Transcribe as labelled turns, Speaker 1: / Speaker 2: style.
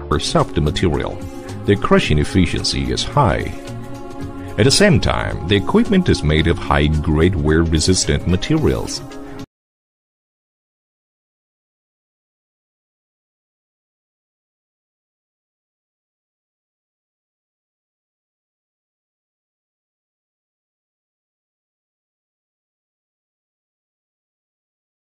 Speaker 1: or soft material, the crushing efficiency is high. At the same time, the equipment is made of high-grade wear-resistant materials,